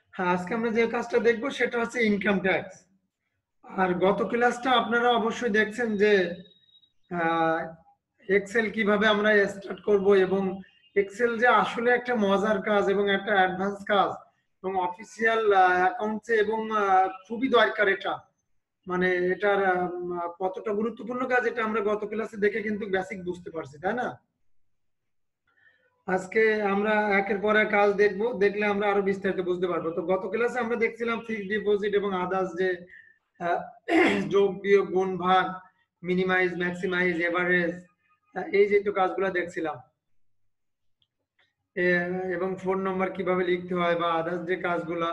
হ্যাঁ, আজকে আমরা যে কাজটা দেখবো সেটা হচ্ছে ইনকাম ট্যাক্স। আর গত ক্লাসটা আপনারা অবশ্যই দেখছেন যে এক্সেল কিভাবে আমরা স্টার্ট করব, এবং এক্সেল যে আসলে একটা মজার কাজ এবং একটা অ্যাডভান্স কাজ, এবং অফিসিয়াল অ্যাকাউন্টসে এবং খুবই দরকার এটা। মানে এটার কতটা গুরুত্বপূর্ণ কাজ এটা আমরা গত ক্লাসে দেখে কিন্তু বেসিক বুঝতে পারছি, তাই না? আজকে আমরা একের পর এক কাজ দেখবো, দেখলে আমরা আরো বিস্তারিত বুঝতে পারবো। তো গত ক্লাসে আমরা দেখছিলাম ফিক্সড ডিপোজিট এবং আদার্স, যে আহ, যোগ বিয়োগ গুণ ভাগ, মিনিমাইজ ম্যাক্সিমাইজ এভারেজ, এই যে তো কাজগুলো দেখছিলাম। এবং ফোন নম্বর কিভাবে লিখতে হয়, বা আদার্স যে কাজগুলা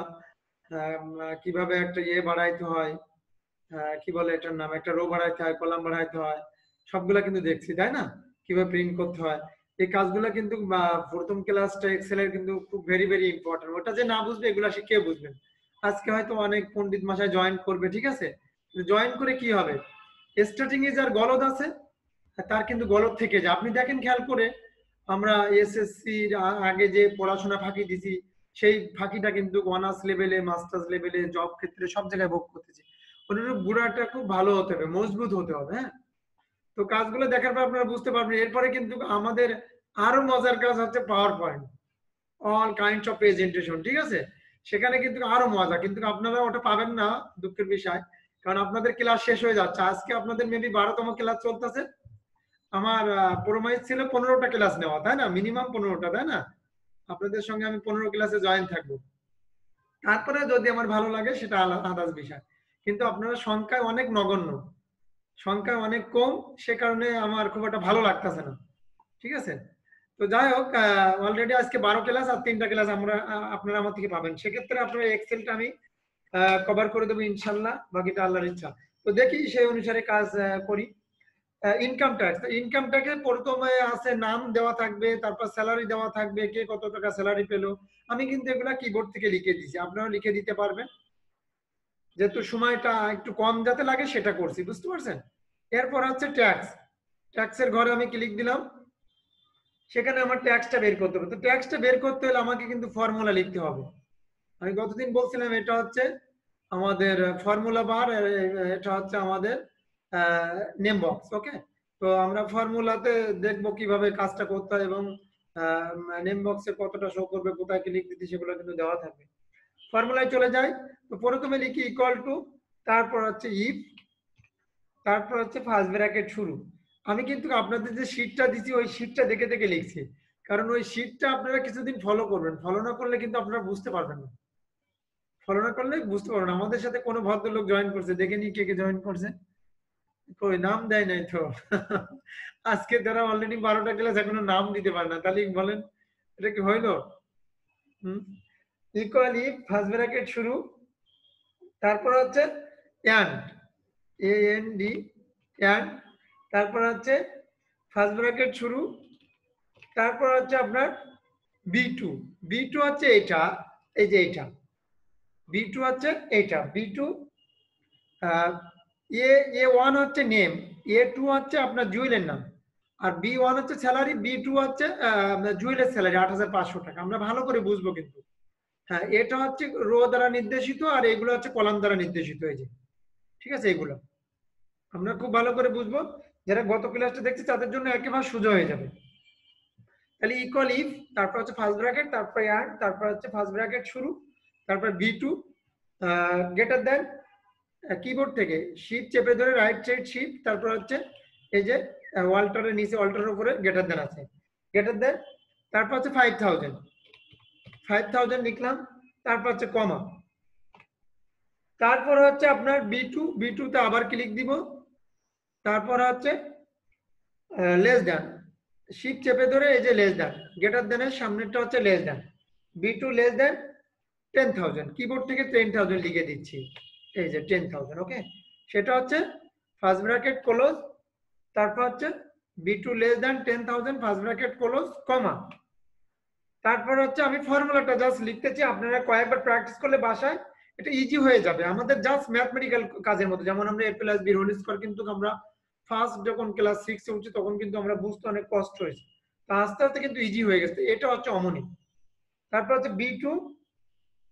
কিভাবে একটা ইয়ে বাড়াইতে হয়, কি বলে এটার নাম, একটা রো বাড়াইতে হয়, কলাম বাড়াইতে হয়, সবগুলা কিন্তু দেখছি, তাই না? কিভাবে প্রিন্ট করতে হয়, এই কাজগুলো কিন্তু প্রথম ক্লাসটা এক্সেলের কিন্তু খুব ভেরি ভেরি ইম্পর্টেন্ট। ওটা যে না বুঝবে এগুলা সে কে বুঝবেন? আজকে হয়তো অনেক পণ্ডিত মশাই জয়েন করবে, ঠিক আছে? জয়েন করে কি হবে, স্টার্টিং এ যার গলদ আছে তার কিন্তু গলদ থেকে যায়। আপনি দেখেন খেয়াল করে, আমরা এসএসসি আগে যে পড়াশোনা ফাঁকি দিছি, সেই ফাঁকিটা কিন্তু অনার্স লেভেলে, মাস্টার্স লেভেলে, জব ক্ষেত্রে সব জায়গায় ভোগ করতেছি। অনুরূপ গুড়াটা খুব ভালো হতে হবে, মজবুত হতে হবে। হ্যাঁ, তো কাজগুলো দেখার পর আপনারা বুঝতে পারবেন। এরপরে কিন্তু আমাদের আরো মজার কাজ হচ্ছে power point, all kinds of presentation, ঠিক আছে? সেখানে কিন্তু আরো মজা, কিন্তু আপনারা ওটা পাবেন না, দুঃখের বিষয়। কারণ আপনাদের ক্লাস শেষ হয়ে যাচ্ছে, আজকে আপনাদের মেবি 12তম ক্লাস চলতেছে। আমার প্রোমাইজ ছিল 15টা ক্লাস নেওয়া, তাই না? মিনিমাম 15টা, তাই না? আপনাদের সঙ্গে আমি 15 ক্লাসে জয়েন থাকবো। তারপরে যদি আমার ভালো লাগে সেটা আলাদা বিষয়, কিন্তু আপনারা সংখ্যায় অনেক নগণ্য, সংখ্যা অনেক কম, সে কারণে আমার খুব একটা ভালো লাগতেছে না, ঠিক আছে? তো যাই হোক, অলরেডি আজকে 12 ক্লাস আর 3টা ক্লাস আমরা আপনারা আমার থেকে পাবেন। সেক্ষেত্রে আপনার এক্সেলটা আমি কভার করে দেবো ইনশাল্লাহ, বাকিটা আল্লাহর ইচ্ছা। তো দেখি সেই অনুসারে কাজ করি। ইনকাম ট্যাক্স, ইনকাম ট্যাক্সে প্রথমে আছে নাম দেওয়া থাকবে, তারপর স্যালারি দেওয়া থাকবে, কে কত টাকা স্যালারি পেলো। আমি কিন্তু এগুলা কিবোর্ড থেকে লিখে দিছি, আপনারাও লিখে দিতে পারবেন, যেহেতু সময়টা একটু কম যাতে লাগে সেটা করছি, বুঝতে পারছেন? এরপর হচ্ছে ট্যাক্স, ট্যাক্সের ঘরে আমি ক্লিক দিলাম, সেখানে আমার ট্যাক্সটা বের করতে হবে। তো ট্যাক্সটা বের করতে হলে আমাকে কিন্তু ফর্মুলা লিখতে হবে। আমি গতদিন বলছিলাম এটা হচ্ছে আমাদের ফর্মুলা বার, এটা হচ্ছে আমাদের নেম বক্স। ওকে, তো আমরা ফর্মুলাতে দেখবো কিভাবে কাজটা করতে হয়, এবং নেম বক্সে কতটা শো করবে, কোথায় ক্লিক দিতে, সেগুলো কিন্তু দেওয়া থাকবে। ফর্মুলায় চলে যাই, তো প্রথমে লিখি ইকুয়াল টু, তারপর হচ্ছে ইফ, তারপর হচ্ছে ফার্স্ট ব্র্যাকেট শুরু। আমি কিন্তু আপনাদের যে শীটটা দিচ্ছি ওই শীটটা দেখে দেখে লিখছি, কারণ ওই শীটটা আপনারা কিছুদিন ফলো করবেন, ফলো না করলে কিন্তু আপনারা বুঝতে পারবেন না। ফলো না করলে বুঝতে পারবেন। আমাদের সাথে কোনো ভদ্রলোক জয়েন করছে, দেখে নি কে কে জয়েন করছে, কই নাম দেয় নাই তো। আজকে তারা অলরেডি 12টা ক্লাস এখনো নাম দিতে পারে না, তাহলে বলেন এটা কি হইলো? হুম, ইকুয়ালি ফার্স্ট ব্র্যাকেট শুরু, তারপর হচ্ছে এন্ড, AND, এন্ড, তারপর হচ্ছে ফার্স্ট ব্র্যাকেট শুরু, তারপর হচ্ছে আপনার B2, B2 হচ্ছে এটা, এই যে এটা B2 হচ্ছে এটা B2, A1 হচ্ছে নেম, A2 হচ্ছে আপনার জুয়েলের নাম, আর B1 হচ্ছে স্যালারি, B2 হচ্ছে জুয়েলের স্যালারি 8,500 টাকা। আমরা ভালো করে বুঝবো কিন্তু। হ্যাঁ, এটা হচ্ছে রো দ্বারা নির্দেশিত, আর এগুলো হচ্ছে কলাম দ্বারা নির্দেশিত, এই যে, ঠিক আছে? এগুলো আমরা খুব ভালো করে বুঝবো, যারা গত ক্লাসটা দেখছে তাদের জন্য একেবারে সোজা হয়ে যাবে। তাহলে ইকুয়াল ইফ, তারপর হচ্ছে ফার্স্ট ব্র্যাকেট, তারপর এন্ড, তারপর হচ্ছে ফার্স্ট ব্র্যাকেট শুরু, তারপর B2 গ্রেটার দেন, কিবোর্ড থেকে শিফট চেপে ধরে রাইট সাইড শিফট, তারপর হচ্ছে এই যে ওয়াল্টারের নিচে, ওয়াল্টারের উপরে গ্রেটার দেন আছে, গ্রেটার দেন, তারপর হচ্ছে 5,000, 5,000 লিখলাম, তারপর হচ্ছে কমা, তারপর হচ্ছে আপনার B2 তে আবার ক্লিক দিব, তারপর হচ্ছে লেস দেন, শিফট চেপে ধরে এই যে লেস দেন, গ্রেটার দেনের সামনেরটা হচ্ছে less than, B2 less than 10,000, keyboard থেকে 10,000 লিখে দিচ্ছি, এই যে 10,000। ওকে, সেটা হচ্ছে ফার্স্ট ব্র্যাকেট ক্লোজ, তারপর হচ্ছে B2 less than 10,000 first bracket close comma, তারপর হচ্ছে আমি ফর্মুলাটা জাস্ট লিখতেছি, আপনারা কয়েকবার প্র্যাকটিস করলে বাসায় এটা ইজি হয়ে যাবে। আমাদের জাস্ট ম্যাথমেটিক্যাল কাজের মতো, যেমন আমরা A+B হোল স্কয়ার কিন্তু আমরা ফার্স্ট যখন ক্লাস 6 এ উঠছি তখন কিন্তু আমরা বুঝতে অনেক কষ্ট হয়েছে, তো আস্তে আস্তে কিন্তু ইজি হয়ে গেছে। এটা হচ্ছে অমনি, তারপর হচ্ছে B2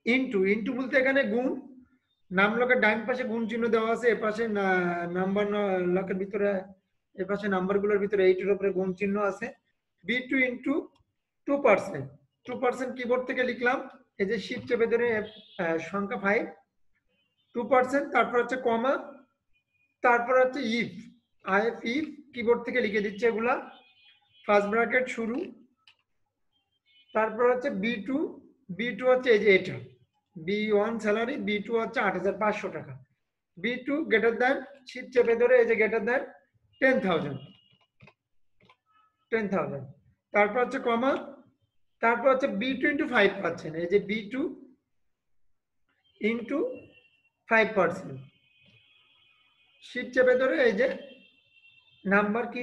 ইনটু ইনটু বলতে এখানে গুণ, নাম লকের ডান পাশে গুণ চিহ্ন দেওয়া আছে, এপাশে নাম্বার লকের ভিতরে এপাশে নাম্বারগুলোর ভিতরে এইটার উপরে গুণ চিহ্ন আছে। B2 ইনটু 2%, 2% কিবোর্ড থেকে লিখলাম, এই যে শিফট চেপে ধরে সংখ্যা 5, 2%, তারপর হচ্ছে কমা, তারপর হচ্ছে ইফ, ইফ কিবোর্ড থেকে লিখে দিচ্ছে এগুলা, ফার্স্ট ব্র্যাকেট শুরু, তারপর হচ্ছে B2, B2 হচ্ছে এই যে এটা B1 স্যালারি, B2 হচ্ছে 8,500 টাকা, B2 গ্রেটার দ্যান, শিফট চেপে ধরে এই যে গ্রেটার দ্যান 10,000, 10,000, তারপর হচ্ছে কমা, তারপর হচ্ছে B2 ইন্টু 5 পাচ্ছেন, এই যে B2 ইন্টু 5%, শিফট চেপে ধরে এই যে নাম্বার কি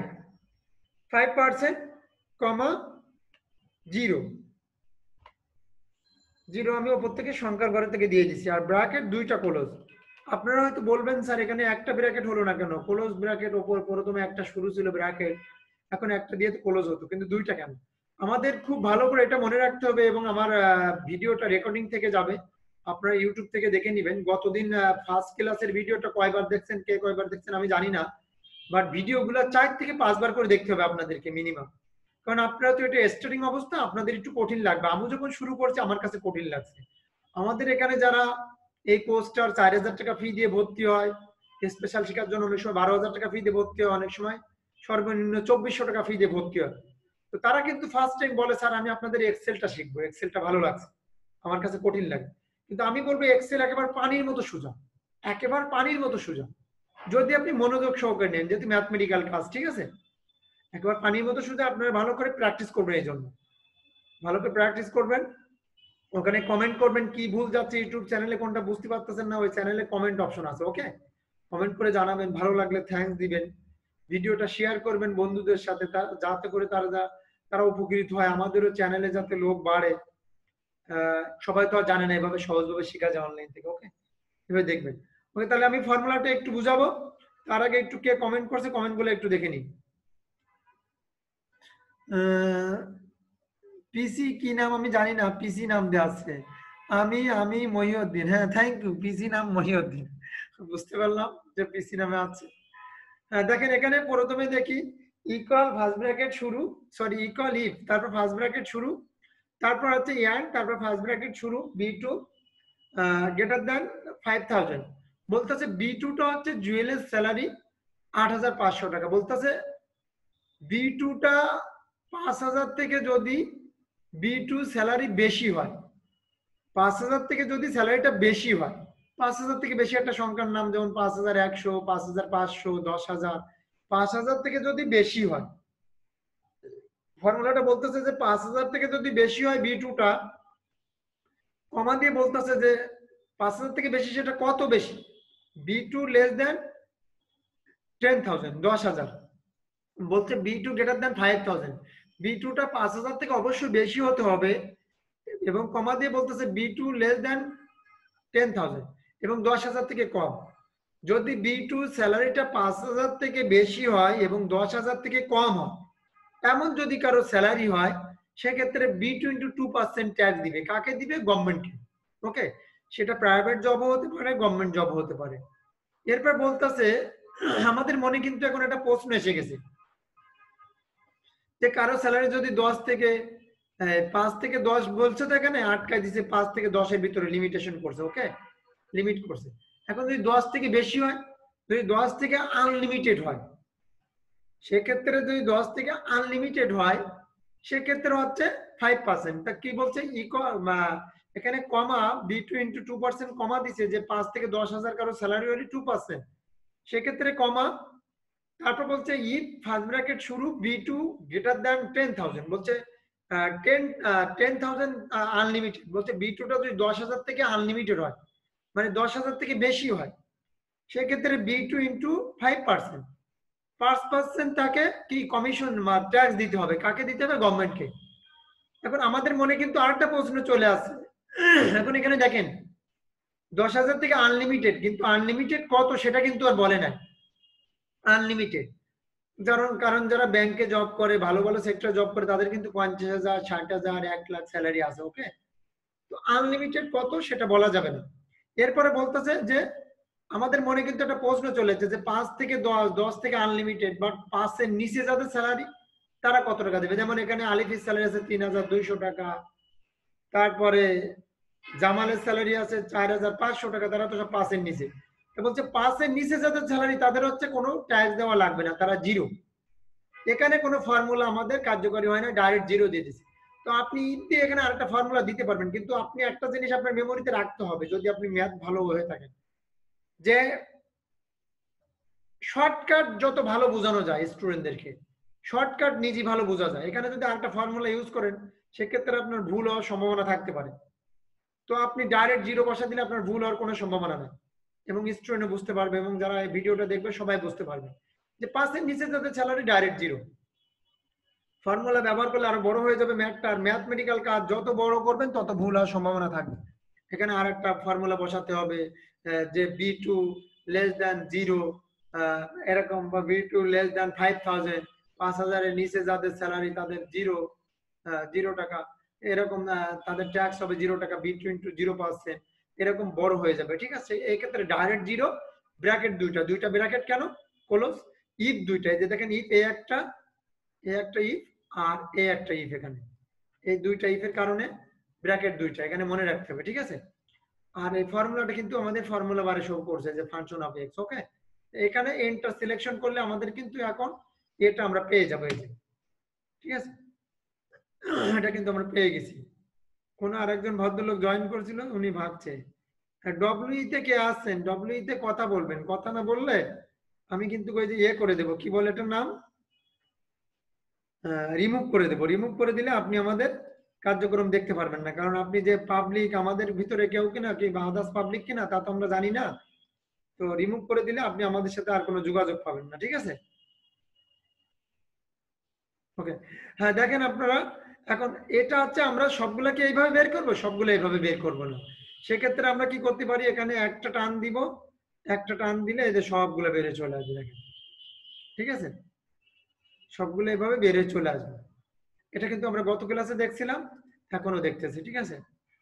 5%, কমা 0, 0 আমি ওপর থেকে সংখ্যার ঘরে থেকে দিয়ে দিচ্ছি, আর ব্র্যাকেট দুইটা ক্লোজ। আপনারা হয়তো বলবেন স্যার এখানে একটা ব্র্যাকেট হলো না কেন, ক্লোজ ব্র্যাকেট ওপর প্রথমে একটা শুরু ছিল ব্র্যাকেট, এখন একটা দিয়ে তো ক্লোজ হতো, কিন্তু দুইটা কেন? আমাদের খুব ভালো করে এটা মনে রাখতে হবে, এবং আমার ভিডিওটা রেকর্ডিং থেকে যাবে, আপনারা ইউটিউব থেকে দেখে নেবেন। গতদিন ফার্স্ট ক্লাসের ভিডিওটা কয়বার দেখছেন, কে কয়বার দেখছেন আমি জানি না, বাট ভিডিওগুলো 4 থেকে 5 বার করে দেখতে হবে আপনাদেরকে মিনিমাম, কারণ আপনারা তো এটা স্টার্টিং অবস্থা, আপনাদের একটু কঠিন লাগবে। আমি যখন শুরু করছি আমার কাছে কঠিন লাগছে। আমাদের এখানে যারা এই কোর্সটার 4,000 টাকা ফি দিয়ে ভর্তি হয়, স্পেশাল শেখার জন্য অনেক সময় 12,000 টাকা ফি দিয়ে ভর্তি হয়, অনেক সময় সর্বনিম্ন 2,400 টাকা ফি দিয়ে ভর্তি হয়, তো তারা কিন্তু ফার্স্ট টাইম বলে স্যার আমি আপনাদের এক্সেলটা শিখবো, এক্সেলটা ভালো লাগছে, আমার কাছে কঠিন লাগে। কিন্তু আমি বলবো এক্সেল একেবারে পানির মতো সোজা, একেবারে পানির মতো সোজা, যদি আপনি মনোযোগ সহকারে নেন, যেহেতু ম্যাথমেটিক্যাল কাজ, ঠিক আছে, একবার পানির মতো শুধু আপনারা ভালো করে প্র্যাকটিস করবেন, এই জন্য ভালো করে প্র্যাকটিস করবেন। ওখানে কমেন্ট করবেন কি ভুল যাচ্ছে ইউটিউব চ্যানেলে, কোনটা বুঝতে পারতেছেন না, ওই চ্যানেলে কমেন্ট অপশন আছে, ওকে, কমেন্ট করে জানাবেন, ভালো লাগলে থ্যাঙ্কস দিবেন, ভিডিওটা শেয়ার করবেন বন্ধুদের সাথে, যাতে করে তারা উপকৃত হয়, আমাদেরও চ্যানেলে যাতে লোক বাড়ে। সবাই তো আর জানে না এভাবে সহজভাবে শেখা যায় অনলাইন থেকে, ওকে, এভাবে দেখবেন। ওকে, তাহলে আমি ফর্মুলাটা একটু বুঝাবো, তার আগে একটু কে কমেন্ট করছে কমেন্টগুলো একটু দেখে নিই। পিসি কি নাম আমি জানি না, পিসি নাম দেওয়া আছে, আমি মহিউদ্দিন, হ্যাঁ থ্যাংক ইউ, পিসি নাম মহিউদ্দিন, বুঝতে পারলাম যে পিসি নামে আছে। হ্যাঁ দেখেন এখানে প্রথমে দেখি ইকুয়াল ফার্স্ট ব্র্যাকেট শুরু, সরি ইকুয়াল ইফ, তারপর ফার্স্ট ব্র্যাকেট শুরু, তারপর হচ্ছে এন্ড, তারপর ফার্স্ট ব্র্যাকেট শুরু, B2 গ্রেটার দ্যান 5,000, বলতেছে B2 টা হচ্ছে জুয়েলের স্যালারি 8,500 টাকা, বলতেছে B2 টা 5,000 থেকে যদি B2 স্যালারি বেশি হয়, 5,000 থেকে যদি স্যালারিটা বেশি হয়, 5,000 থেকে বেশি একটা সংখ্যার নাম, যেমন 5,100, 5,500, 10,000, 5,000 থেকে যদি বেশি হয়, ফর্মুলাটা বলতেছে যে 5,000 থেকে যদি বেশি হয় B2 টা, কমা দিয়ে বলতেছে যে 5,000 থেকে বেশি সেটা কত বেশি, B2 লেস দেন 10,000, 10,000, বলছে B2 গ্রেটার দেন 5,000, B2 টা 5,000 থেকে অবশ্যই বেশি হতে হবে, এবং কমা দিয়ে বলতেছে B2 লেস দেন 10,000 এবং 10,000 থেকে কম। যদি B2 স্যালারিটা 5,000 থেকে বেশি হয় এবং 10,000 থেকে কম হয়, এমন যদি কারো স্যালারি হয়, সেক্ষেত্রে B2 ইন্টু 2% ট্যাক্স দিবে, কাকে দিবে, গভর্নমেন্টকে, ওকে, সেটা প্রাইভেট জবও হতে পারে, গভর্নমেন্ট জব হতে পারে। এরপর বলতেছে আমাদের মনে কিন্তু এখন একটা প্রশ্ন এসে গেছে, যে কারো স্যালারি যদি 10 থেকে 5 থেকে 10 বলছে, তো এখানে আটকায় দিছে 5 থেকে 10 এর ভিতরে লিমিটেশন করছে, ওকে, লিমিট করছে। এখন যদি 10 থেকে বেশি হয়, যদি 10 থেকে আনলিমিটেড হয়, সেক্ষেত্রে যদি 10 থেকে আনলিমিটেড হয়, সেক্ষেত্রে হচ্ছে 5%, তা কি বলছে এখানে কমা B2 ইন্টু 2% কমা দিছে, যে 5 থেকে 10,000 কারো স্যালারি হলে 2%, সেক্ষেত্রে কমা, তারপর বলছে ইফ ফার্স্ট ব্র্যাকেট শুরু B2 গ্রেটার দ্যান 10,000, বলছে 10,000 আনলিমিটেড, বলছে B2 টা যদি 10,000 থেকে আনলিমিটেড হয়, মানে 10,000 থেকে বেশি হয়, সেক্ষেত্রে B2 ইন্টু 5%, 5% তাকে কি কমিশন ট্যাক্স দিতে হবে, কাকে দিতে হবে, গভর্নমেন্টকে। এখন আমাদের মনে কিন্তু আরেকটা প্রশ্ন চলে আসছে, এখন এখানে দেখেন 10,000 থেকে আনলিমিটেড, কিন্তু আনলিমিটেড কত সেটা কিন্তু আর বলে নাই, আনলিমিটেড, কারণ যারা ব্যাংকে জব করে, ভালো ভালো সেক্টরে জব করে, তাদের কিন্তু 50,000, 60,000, 1 লাখ স্যালারি আছে, ওকে, তো তো আনলিমিটেড কত সেটা বলা যাবে না। এরপরে বলতেছে যে আমাদের মনে কিন্তু একটা প্রশ্ন চলেছে যে 5 থেকে 10, 10 থেকে আনলিমিটেড, বাট 5 এর নিচে যাদের স্যালারি তারা কত টাকা দেবে। যেমন এখানে আলিফের স্যালারি আছে 3200 টাকা, তারপরে জামালের স্যালারি আছে 4500 টাকা, তারা তো সব 5 এর নিচে। তো বলছে 5 এর নিচে যাদের স্যালারি তাদের হচ্ছে কোনো ট্যাক্স দেওয়া লাগবে না, তারা জিরো। এখানে কোনো ফর্মুলা আমাদের কার্যকরী হয় না, ডাইরেক্ট জিরো দিয়ে দিচ্ছে। তো আপনি ইতে এখানে আরেকটা ফর্মুলা দিতে পারবেন, কিন্তু আপনি একটা জিনিস আপনার মেমোরিতে রাখতে হবে যদি আপনি ম্যাথ ভালো হয়ে থাকেন, যে শর্টকাট যত ভালো বোঝানো যায় স্টুডেন্টদেরকে, শর্টকাট নিজে ভালো বোঝা যায়। এখানে যদি আরেকটা ফর্মুলা ইউজ করেন সেক্ষেত্রে আপনার ভুল হওয়ার সম্ভাবনা থাকতে পারে। তো আপনি ডাইরেক্ট জিরো বসা দিলে আপনার ভুল হওয়ার কোনো সম্ভাবনা নেই, এবং স্টুডেন্ট বুঝতে পারবে এবং যারা এই ভিডিওটা দেখবে সবাই বুঝতে পারবে যে 5 এর নিচে যাদের স্যালারি ডাইরেক্ট জিরো। ফর্মুলা ব্যবহার করলে আরো বড় হয়ে যাবে ম্যাথটা, আর ম্যাথমেটিক্যাল কাজ যত বড় করবেন তত ভুল হওয়ার সম্ভাবনা থাকবে। এখানে আর একটা ফর্মুলা বসাতে হবে যে B2 লেস দ্যান 0, এরকম, বা B2 লেস দ্যান 5000, 5000 এর নিচে যাদের স্যালারি তাদের জিরো, 0 টাকা, এরকম তাদের ট্যাক্স হবে 0 টাকা, B2 ইন্টু 0%, এরকম বড় হয়ে যাবে। ঠিক আছে, এই ক্ষেত্রে ডাইরেক্ট জিরো, ব্র্যাকেট দুইটা ব্র্যাকেট কেন, ক্লোজ, ইফ দুইটা, এই যে দেখেন ইফ এ একটা ইফ আর এ একটা ইফ, এখানে এই দুইটা ইফের কারণে ব্র্যাকেট দুইটা এখানে মনে রাখতে হবে। ঠিক আছে, আর এই ফর্মুলাটা কিন্তু আমাদের ফর্মুলা বারে শো করছে যে ফাংশন অফ এক্স। ওকে, এখানে এন্টার সিলেকশন করলে আমাদের কিন্তু এখন এটা আমরা পেয়ে যাবো, এই যে, ঠিক আছে, এটা কিন্তু আমরা পেয়ে গেছি। কোন আরেকজন ভদ্রলোক জয়েন করেছিল, উনি ভাবছে ডব্লিউ তে কে আসছেন, ডব্লিউ তে কথা বলবেন, কথা না বললে আমি কিন্তু ওই যে করে দেবো, কি বলে এটার নাম, রিমুভ করে দেবো। রিমুভ করে দিলে আপনি আমাদের কার্যক্রম দেখতে পারবেন না, কারণ আপনি যে পাবলিক, আমাদের ভিতরে কেউ কিনা কি আদার্স পাবলিক কিনা তা তো আমরা জানি না। তো রিমুভ করে দিলে আপনি আমাদের সাথে আর কোনো যোগাযোগ পাবেন না। ঠিক আছে, ওকে। হ্যাঁ, দেখেন আপনারা এখন এটা হচ্ছে আমরা সবগুলোকে এইভাবে বের করব, সবগুলো এইভাবে বের করব না। সেক্ষেত্রে আমরা কি করতে পারি, এখানে একটা টান দিব, একটা টান দিলে এই যে সবগুলো বেড়ে চলে আসবে, দেখেন। ঠিক আছে, সবগুলো এইভাবে বেড়ে চলে আসবে। এটা কিন্তু আমরা গত ক্লাসে দেখছিলাম, এখনো দেখতেছি। ঠিক আছে,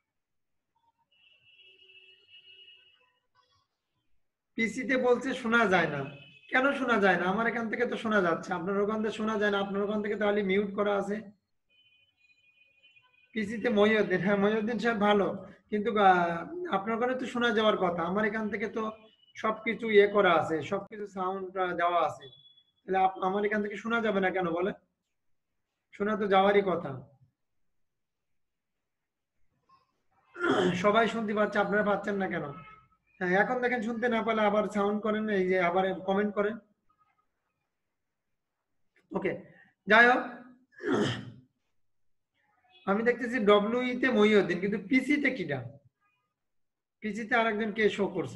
পিসিতে বলছে শোনা যায় না, কেন শোনা যায় না? আমার এখান থেকে তো শোনা যাচ্ছে, আপনার ওখান থেকে শোনা যায় না, আপনার ওখান থেকে তাহলে মিউট করা আছে। পিসিতে মহিউদ্দিন, হ্যাঁ মহিউদ্দিন সাহেব ভালো, কিন্তু আপনার ওখানে তো শোনা যাওয়ার কথা, আমার এখান থেকে তো সবকিছু করা আছে, সবকিছু সাউন্ড দেওয়া আছে, তাহলে আমার এখান থেকে শোনা যাবে না কেন বলে? শোনা তো যাওয়ারই কথা। সবাই শুনতে পাচ্ছে, আপনারা পাচ্ছেন না কেন? হ্যাঁ, এখন দেখেন শুনতে না পেলে আবার সাউন্ড করেন, এই যে আবার কমেন্ট করেন। ওকে, যাই হোক, আমি দেখতেছি ডব্লিউ তে মহিউদ্দিন, কিন্তু পিসিতে কিটা, পিসিতে আরেকজন কে শো করছে।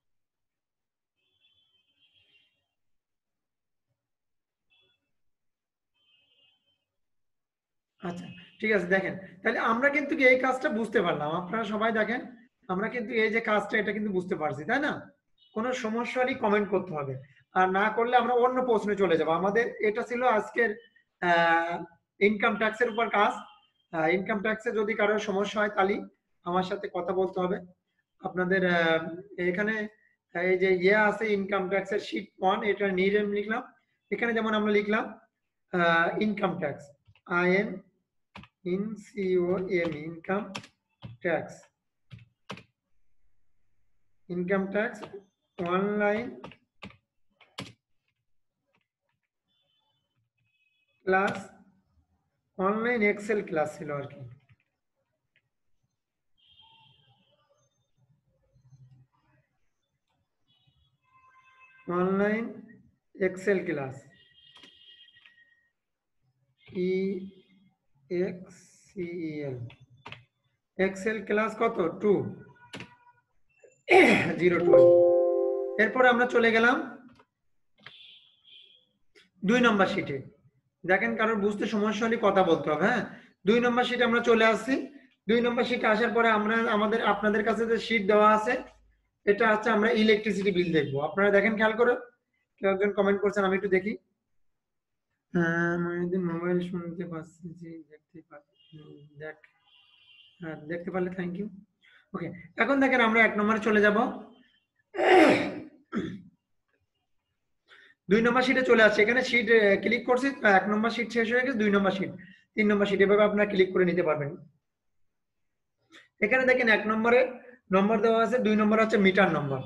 আচ্ছা, ঠিক আছে, দেখেন তাহলে আমরা কিন্তু এই কাজটা বুঝতে পারলাম, আপনারা সবাই দেখেন আমরা কিন্তু এই যে কাজটা এটা কিন্তু বুঝতে পারছি, তাই না? কোনো সমস্যা হলে কমেন্ট করতে হবে, আর না করলে আমরা অন্য প্রশ্নে চলে যাব। আমাদের এটা ছিল আজকের ইনকাম ট্যাক্সের উপর কাজ। ইনকাম ট্যাক্সে যদি কারোর সমস্যা হয় তাহলে আমার সাথে কথা বলতে হবে। আপনাদের এখানে এই যে আছে ইনকাম ট্যাক্সের শীট 1, এটা নিয়ে লিখলাম। এখানে যেমন আমরা লিখলাম income tax, IN COM, income tax, income tax online class, online excel class ছিল আর কি। Online excel class, EXCEL, excel class কত 202। এরপরে আমরা চলে গেলাম 2 নম্বর শিটে। দেখেন কারোর বুঝতে সমস্যা হলে কথা বলতে হবে। হ্যাঁ, 2 নম্বর শিটে আমরা চলে আসছি। 2 নম্বর শিটে আসার পরে আমরা আপনাদের কাছে যে শিট দেওয়া আছে, এটা হচ্ছে আমরা ইলেকট্রিসিটি বিল দেখবো। আপনারা দেখেন খেয়াল করে, কেউ একজন কমেন্ট করছেন, আমি একটু দেখি। মোবাইল শুনতে পাচ্ছি, দেখতে পাচ্ছি, দেখ হ্যাঁ, দেখতে পারলে থ্যাংক ইউ। ওকে, এখন দেখেন আমরা 1 নম্বরে চলে যাব। 2 নম্বর শিটে চলে আসছে। এখানে শিট ক্লিক করছি, 1 নম্বর শিট শেষ হয়ে গেছে, 2 নম্বর শিট, 3 নম্বর শিট, এভাবে আপনারা ক্লিক করে নিতে পারবেন। এখানে দেখেন 1 নম্বরে নম্বর দেওয়া আছে, 2 নম্বর হচ্ছে মিটার নম্বর,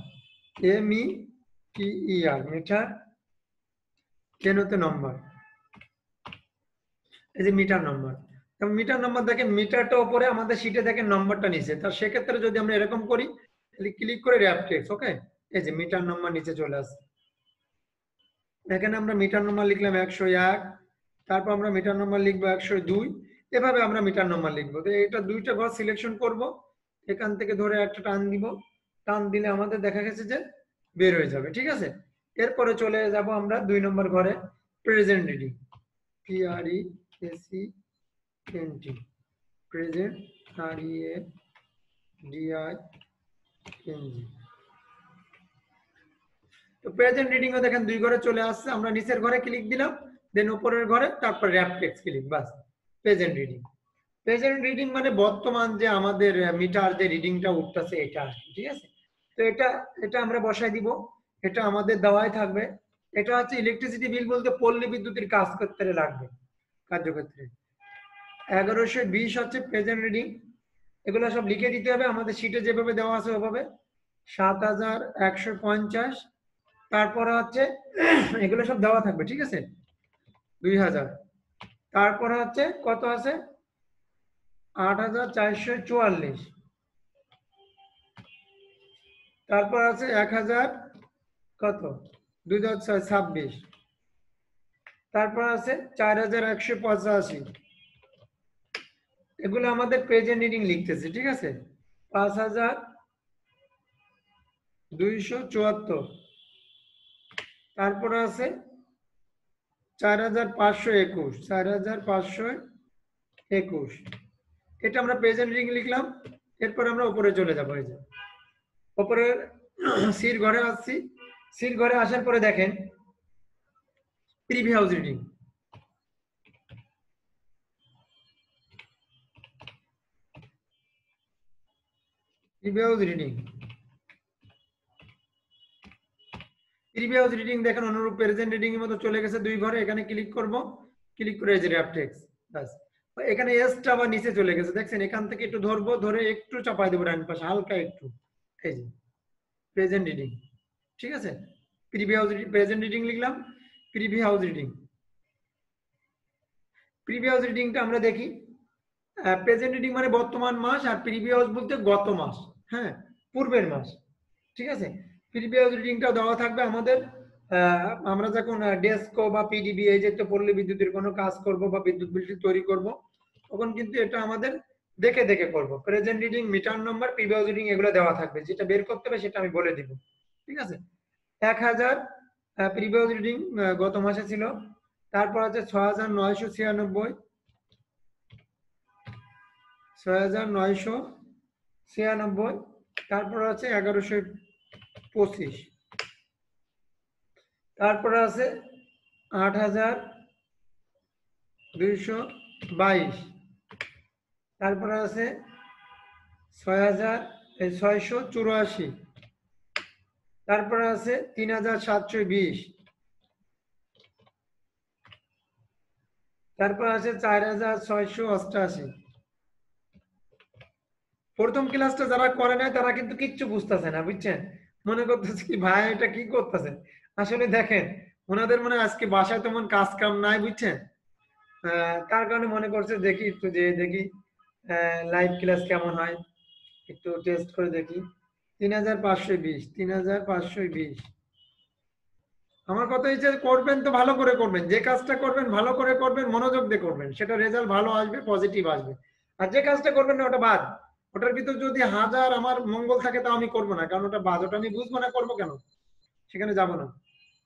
METER, মিটার, কেন হতে নম্বর, এই যে মিটার নম্বর। মিটার নম্বর দেখেন, মিটারটা উপরে, আমাদের শিটে দেখেন নম্বরটা নিচে। তার সেক্ষেত্রে যদি আমরা এরকম করি, ক্লিক করে র্যাপ টেক্সট, ওকে, এই যে মিটার নম্বর নিচে চলে আসে। এখানে আমরা মিটার নম্বর লিখলাম 101, তারপর আমরা মিটার নম্বর লিখবো 102, এভাবে আমরা মিটার নম্বর লিখবো। তো এটা 2টা ঘর সিলেকশন করব, এখান থেকে ধরে একটা টান দিব, টান দিলে আমাদের দেখা গেছে যে বের হয়ে যাবে, ঠিক আছে। এরপরে চলে যাব আমরা 2 নম্বর ঘরে, present reading, PRESENT, present, READING। তো প্রেজেন্ট রিডিং ও দেখেন 2 ঘরে চলে আসছে। আমরা নিচের ঘরে ক্লিক দিলাম, দেন উপরের ঘরে, তারপর র্যাপ টেক্সট ক্লিক, বাস, প্রেজেন্ট রিডিং। প্রেজেন্ট রিডিং মানে বর্তমান যে আমাদের মিটার যে রিডিংটা উঠতেছে এটা আর কি, ঠিক আছে। তো এটা আমরা বসাই দিব, এটা আমাদের দেওয়াই থাকবে। এটা হচ্ছে ইলেকট্রিসিটি বিল বলতে পল্লী বিদ্যুতের কাজ করতে লাগবে, কার্যক্ষেত্রে। 1120 হচ্ছে প্রেজেন্ট রিডিং, এগুলো সব লিখে দিতে হবে আমাদের শিটে যেভাবে দেওয়া আছে ওভাবে। 7150, তারপরে হচ্ছে এগুলো সব দেওয়া থাকবে, ঠিক আছে। 2000, তারপরে হচ্ছে কত আছে, 8444, তারপর আছে 1000 কত, 2026, তারপর আছে 4185, এগুলো আমাদের প্রেজেন্ট রিডিং লিখতেছে, ঠিক আছে। 5274, তারপরে আছে 4521, 4521, এটা আমরা প্রেজেন্ট রিডিং লিখলাম। এরপর আমরা উপরে চলে যাবো, এই যে উপরের সির ঘরে আসছি। সির ঘরে আসার পরে দেখেন previous reading, previous reading, previous reading দেখেন অনুরূপ প্রেজেন্ট রিডিং এর মতো চলে গেছে 2 ঘরে। এখানে ক্লিক করব, ক্লিক করে এই যে র্যাপ টেক্সট, বাস। এখানে এসটা আবার নিচে চলে গেছে, দেখছেন। এখান থেকে একটু ধরবো, ধরে একটু চাপাই দেবো ডান পাশে হালকা একটু, এই যে প্রেজেন্ট রিডিং, ঠিক আছে। প্রিভিয়াস প্রেজেন্ট রিডিং লিখলাম, প্রিভিয়াস রিডিং। প্রিভিয়াস রিডিংটা আমরা দেখি, প্রেজেন্ট রিডিং মানে বর্তমান মাস, আর প্রিভিয়াস বলতে গত মাস, হ্যাঁ, পূর্বের মাস, ঠিক আছে। প্রিভিয়াস রিডিংটাও দেওয়া থাকবে আমাদের। আমরা যখন ডেস্কো বা পিডিবি, এই যে পল্লী বিদ্যুতের কোনো কাজ করব বা বিদ্যুৎ বিলটি তৈরি করব, তখন কিন্তু এটা আমাদের দেখে দেখে করব। Present reading, meter number, previous reading এগুলো দেওয়া থাকবে, যেটা বের করতে হবে সেটা আমি বলে দিব, ঠিক আছে। 1000 প্রিভিয়াস রিডিং গত মাসে ছিল, তারপর আছে 6996, 6996, তারপর আছে 1125, তারপরে আছে 8222, তারপরে আছে 6684, তারপরে আছে 3720, তারপর আছে 4688। প্রথম ক্লাসটা যারা করে নাই তারা কিন্তু কিচ্ছু বুঝতেছে না, বুঝছেন। মনে করতেছে কি ভাই এটা কি করতেছে। আসলে দেখেন ওনাদের মনে আজকে বাসায় তেমন কাজ কাম নাই, বুঝছেন। তার কারণে মনে করছে দেখি একটু যে দেখি লাইভ ক্লাস কেমন হয়, একটু টেস্ট করে দেখি। 3520, 3520। আমার কথা হচ্ছে করবেন তো ভালো করে করবেন, যে কাজটা করবেন ভালো করে করবেন, মনোযোগ দিয়ে করবেন, সেটা রেজাল্ট ভালো আসবে, পজিটিভ আসবে। আর যে কাজটা করবেন না ওটা বাদ, ওটার ভিতর যদি হাজার আমার মঙ্গল থাকে তাও আমি করবো না, কারণ ওটা বাদ, ওটা আমি বুঝবো না, করবো কেন, সেখানে যাব না।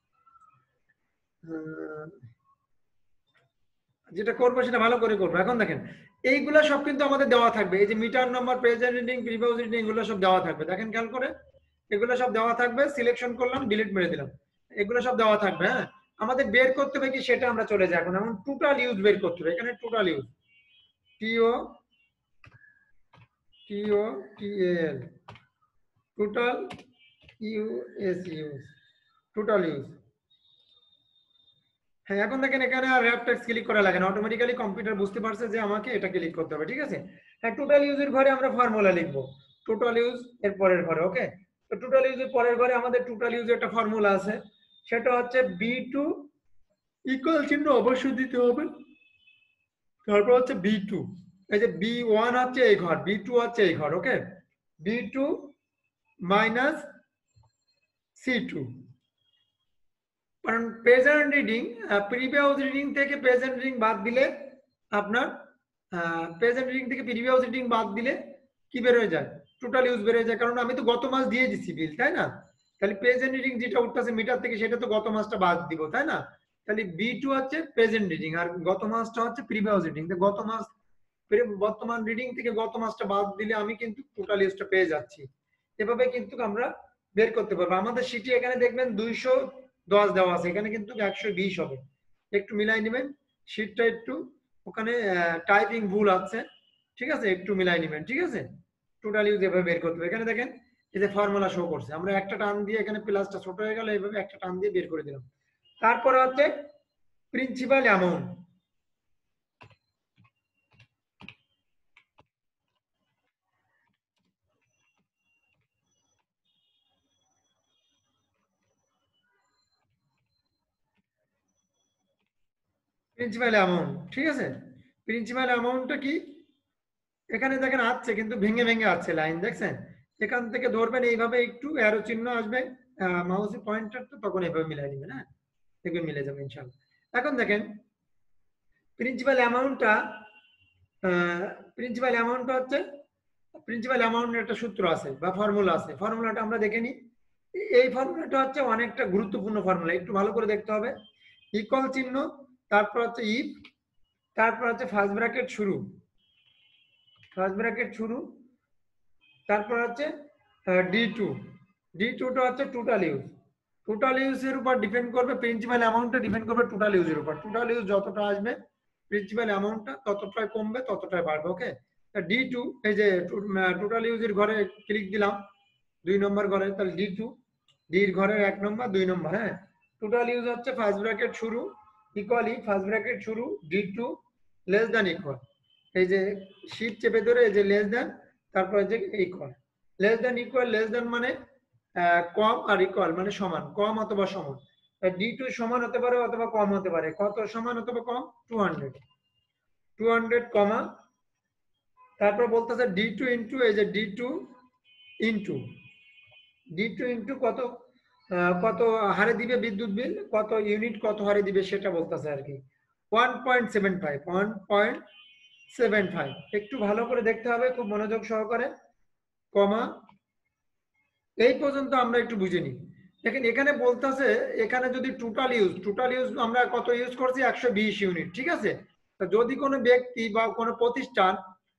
যেটা করবো সেটা ভালো করে করবো। এখন দেখেন এইগুলা সব কিন্তু আমাদের দেওয়া থাকবে, এই যে meter number, present reading, previous reading, এগুলো সব দেওয়া থাকবে। দেখেন খেয়াল করে, এগুলো সব দেওয়া থাকবে। সিলেকশন করলাম, ডিলিট মেরে দিলাম, এগুলো সব দেওয়া থাকবে। হ্যাঁ, আমাদের বের করতে হবে কি সেটা আমরা চলে যাই এখন। টোটাল ইউজ বের করতে হবে, এখানে total use, T O TOTAL, total use, total use. হ্যাঁ, এখন দেখেন এখানে আর র্যাপ টেক্সট ক্লিক করা লাগে না, অটোমেটিক্যালি কম্পিউটার বুঝতে পারছে যে আমাকে এটা ক্লিক করতে হবে, ঠিক আছে। হ্যাঁ, টোটাল ইউজের ঘরে আমরা ফর্মুলা লিখবো, টোটাল ইউজ এর পরের ঘরে, ওকে। তো টোটাল ইউজের পরের ঘরে আমাদের টোটাল ইউজের একটা ফর্মুলা আছে, সেটা হচ্ছে B2 ইকুয়াল চিহ্ন অবশ্যই দিতে হবে, তারপর হচ্ছে B2, এই যে B1 হচ্ছে এই ঘর, B2 হচ্ছে এই ঘর, ওকে। B2 মাইনাস C2, কারণ প্রেজেন্ট রিডিং, প্রিভিয়াস রিডিং থেকে প্রেজেন্ট রিডিং বাদ দিলে আপনার প্রেজেন্ট রিডিং থেকে প্রিভিয়াস রিডিং বাদ দিলে কি বের হয়ে যায়, টোটাল ইউজ বের হয়ে যায়, কারণ আমি তো গত মাস দিয়ে দিচ্ছি বিল, তাই না। তাহলে প্রেজেন্ট রিডিং যেটা উঠতেছে মিটার থেকে সেটা তো গত মাসটা বাদ দিব, তাই না। তাহলে B2 হচ্ছে প্রেজেন্ট রিডিং আর গত মাসটা হচ্ছে প্রিভিয়াস রিডিং, তো গত মাস বর্তমান রিডিং থেকে গত মাসটা বাদ দিলে আমি কিন্তু টোটাল ইউজটা পেয়ে যাচ্ছি। এভাবে কিন্তু আমরা বের করতে পারবো। আমাদের শিটে এখানে দেখবেন 210 দেওয়া আছে, এখানে কিন্তু 120 হবে, একটু মিলাই নেবেন শিটটা, একটু ওখানে টাইপিং ভুল আছে, ঠিক আছে, একটু মিলাই নেবেন, ঠিক আছে। টোটাল ইউজ এভাবে বের করতে হবে। এখানে দেখেন এই যে ফর্মুলা শো করছে, আমরা একটা টান দিয়ে এখানে প্লাসটা ছোট হয়ে গেল, এইভাবে একটা টান দিয়ে বের করে দিলাম। তারপরে হচ্ছে প্রিন্সিপাল অ্যামাউন্ট, প্রিন্সিপাল অ্যামাউন্ট, ঠিক আছে। প্রিন্সিপাল অ্যামাউন্টটা কি, এখানে দেখেন আছে কিন্তু ভেঙে ভেঙে আছে লাইন, দেখছেন। এখান থেকে ধরবেন এইভাবে, একটু অ্যারো চিহ্ন আসবে মাউসের পয়েন্টারটা, তখন এইভাবে মিলাই দিবেন, হ্যাঁ, দেখবেন মিলে যাবে ইনশাআল্লাহ। এখন দেখেন প্রিন্সিপাল অ্যামাউন্টটা, প্রিন্সিপাল অ্যামাউন্টটা হচ্ছে, প্রিন্সিপাল অ্যামাউন্টের একটা সূত্র আছে বা ফর্মুলা আছে, ফর্মুলাটা আমরা দেখে নিই। এই ফর্মুলাটা হচ্ছে অনেকটা গুরুত্বপূর্ণ ফর্মুলা, একটু ভালো করে দেখতে হবে। ইকুয়াল চিহ্ন, তারপর হচ্ছে ইফ, তারপর হচ্ছে ফার্স্ট ব্র্যাকেট শুরু, ফার্স্ট ব্র্যাকেট শুরু, তারপর হচ্ছে D2, D2টা হচ্ছে টোটাল ইউজ, টোটাল ইউজের উপর ডিপেন্ড করবে, প্রিন্সিপাল অ্যামাউন্টটা ডিপেন্ড করবে টোটাল ইউজের উপর। টোটাল ইউজ যতটা আসবে প্রিন্সিপাল অ্যামাউন্টটা ততটাই কমবে, ততটাই বাড়বে, ওকে। D2, এই যে টোটাল ইউজের ঘরে ক্লিক দিলাম 2 নম্বর ঘরে, তাহলে D2, ডির ঘরের 1 নম্বর 2 নম্বর, হ্যাঁ। টোটাল ইউজ হচ্ছে ফার্স্ট ব্র্যাকেট শুরু ইকুয়ালি ফার্স্ট ব্র্যাকেট শুরু D2 লেস দ্যান ইকুয়াল, এই যে শিট চেপে ধরে এই যে লেস দ্যান, তারপরে যে equal, less than equal, less than মানে কম, আর ইকুয়াল মানে সমান, কম অথবা সমান। D2 সমান হতে পারে অথবা কম হতে পারে, কত সমান অথবা কম, 200, 200 কমা, তারপর বলতেছে D2 ইন্টু, এই যে D2 ইন্টু, D2 ইন্টু কত, কত হারে দিবে বিদ্যুৎ বিল, কত ইউনিট কত হারে দিবে সেটা বলতেছে আর কি, 1.75, 1.75, একটু ভালো করে দেখতে হবে খুব মনোযোগ সহকারে, কমা, এই পর্যন্ত আমরা একটু বুঝে নিই। দেখেন এখানে বলতেছে, এখানে যদি টোটাল ইউজ আমরা কত ইউজ করছি, 120 ইউনিট, ঠিক আছে। যদি কোনো ব্যক্তি বা কোনো প্রতিষ্ঠান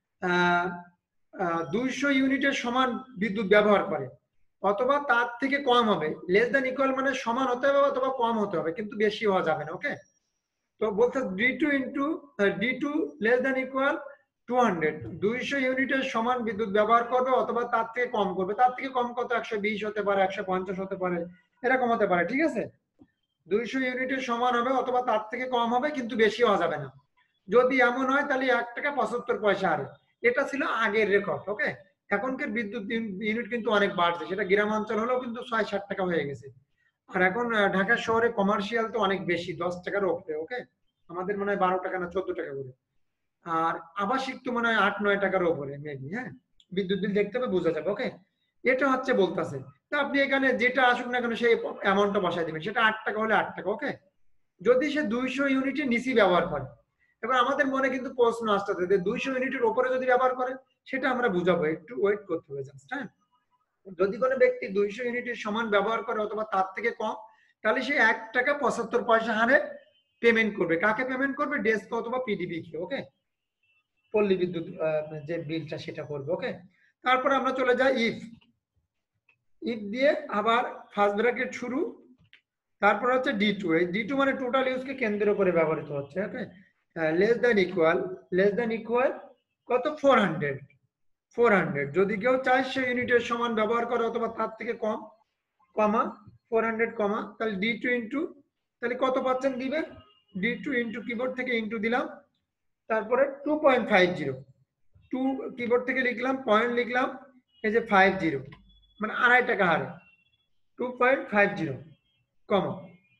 200 ইউনিটের সমান বিদ্যুৎ ব্যবহার করে অথবা তার থেকে কম হবে, লেস দ্যান ইকুয়াল মানে সমান হতে হবে অথবা কম হতে হবে, কিন্তু বেশি হওয়া যাবে না, ওকে। তো বলতে D2 into D2 less than equal 200, 200 ইউনিটের সমান বিদ্যুৎ ব্যবহার করবে অথবা তার থেকে কম করবে, তার থেকে কম কত, 120 হতে পারে, 150 হতে পারে, এরকম হতে পারে, ঠিক আছে। 200 ইউনিটের সমান হবে অথবা তার থেকে কম হবে, কিন্তু বেশি হওয়া যাবে না। যদি এমন হয় তাহলে 1 টাকা 75 পয়সা হারে, এটা ছিল আগের রেকর্ড, ওকে। এখনকার বিদ্যুৎ ইউনিট কিন্তু অনেক বাড়ছে, সেটা গ্রামাঞ্চল হলেও কিন্তু 60-60 টাকা হয়ে গেছে। আর এখন ঢাকা শহরে কমার্শিয়াল তো অনেক বেশি, 10 টাকার উপরে, ওকে। আমাদের মনে হয় 12 টাকা না 14 টাকা করে, আর আবাসিক তো মনে হয় 8-9 টাকার উপরে মেবি, হ্যাঁ। বিদ্যুৎ বিল দেখতে হবে, বোঝা যাবে, ওকে। এটা হচ্ছে বলতেছে, তো আপনি এখানে যেটা আসুক না কেন সেই অ্যামাউন্টটা বসাই দিবেন, সেটা 8 টাকা হলে 8 টাকা, ওকে। যদি সে 200 ইউনিটের নিচে ব্যবহার করে, এবার আমাদের মনে কিন্তু প্রশ্ন আসতে, যে 200 ইউনিটের উপরে যদি ব্যবহার করে, সেটা আমরা বুঝাবো, একটু ওয়েট করতে হবে জাস্ট, হ্যাঁ। যদি কোনো ব্যক্তি 200 ইউনিটের সমান ব্যবহার করে অথবা তার থেকে কম, তাহলে সে 1 টাকা 75 পয়সা হারে পেমেন্ট করবে, কাকে পেমেন্ট করবে, ডেস্ক অথবা পিডিবি কে, ওকে। পল্লী বিদ্যুৎ যে বিলটা সেটা করবে, ওকে। তারপর আমরা চলে যাই ইফ, ইফ দিয়ে আবার ফার্স্ট ব্র্যাকেট শুরু, তারপর হচ্ছে D2, এই D2 মানে টোটাল ইউজকে কেন্দ্র করে ব্যবহৃত হচ্ছে, okay. Less than equal, less than equal কত, 400, 400 যদি কেউ 400 ইউনিটের সমান ব্যবহার করে অথবা তার থেকে কম, কমা 400 কমা, তাহলে D2 ইন্টু, তাহলে কত পার্সেন্ট দিবে, D2 ইন্টু কিবোর্ড থেকে ইন্টু দিলাম, তারপরে 2.50, 2 কিবোর্ড থেকে লিখলাম, পয়েন্ট লিখলাম, এই যে 50 মানে 2.5 টাকা হারে 2.50 কমা,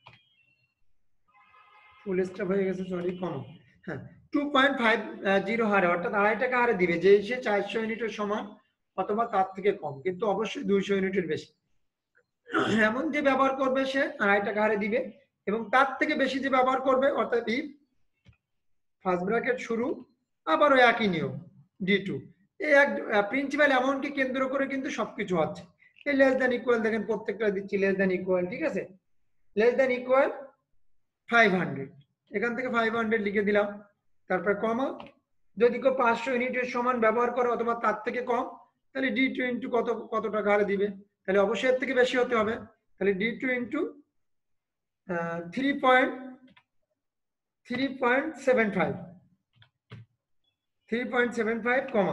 ফুল স্টপ হয়ে গেছে সরি, কমা, হ্যাঁ 2.50 হারে অর্থাৎ 2.5 টাকা হারে দিবে যে সে 400 ইউনিটের সমান অথবা তার থেকে কম, কিন্তু অবশ্যই 200 ইউনিটের বেশি। এমন যে ব্যবহার করবে সে 2.5 টাকা হারে দিবে, এবং তার থেকে বেশি যে ব্যবহার করবে অর্থাৎ ইফ ফার্স্ট ব্র্যাকেট শুরু, আবারও একই নিয়ম D2, এই এক প্রিন্সিপাল অ্যামাউন্টকে কেন্দ্র করে কিন্তু সবকিছু হচ্ছে। এই লেস দ্যান ইকুয়াল দেখেন প্রত্যেকটা দিচ্ছি লেস দ্যান ইকুয়াল, ঠিক আছে, লেস দ্যান ইকুয়াল 500, এখান থেকে 500 লিখে দিলাম, তারপর কমা, যদি কেউ 500 ইউনিটের সমান ব্যবহার করে অথবা তার থেকে কম, তাহলে D2 ইন্টু কত টাকা হারে দিবে, তাহলে অবশ্যই এর থেকে বেশি হতে হবে, তাহলে D2 ইন্টু 3.75 কমা,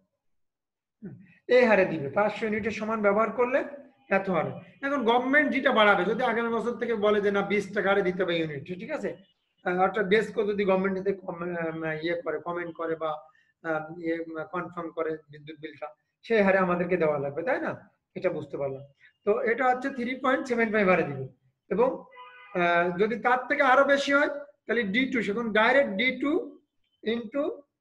এই হারে দিবে, 500 ইউনিটের সমান ব্যবহার করলে এত হারে। এখন গভর্নমেন্ট যেটা বাড়াবে, যদি আগামী বছর থেকে বলে যে না 20 টাকা হারে দিতে হবে ইউনিট, ঠিক আছে, অর্থাৎ ডেস্কো যদি গভর্নমেন্ট ইয়ে করে, কমেন্ট করে বা কনফার্ম করে বিদ্যুৎ বিলটা, সেই হারে আমাদেরকে দেওয়া লাগবে, তাই না, এটা বুঝতে পারলাম। তো এটা হচ্ছে 3.75 হারে দিবে, এবং যদি তার থেকে আরো বেশি হয় তাহলে D2, সেখন direct D2 into